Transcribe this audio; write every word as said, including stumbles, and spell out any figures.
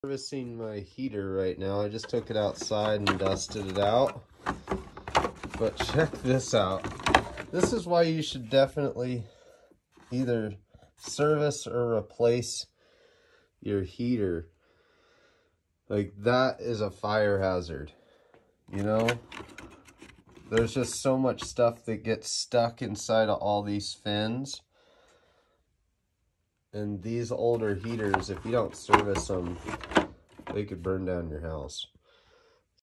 Servicing my heater right now. I just took it outside and dusted it out. But check this out. This is why you should definitely either service or replace your heater. Like, that is a fire hazard, you know? There's just so much stuff that gets stuck inside of all these fins. And these older heaters, if you don't service them, they could burn down your house.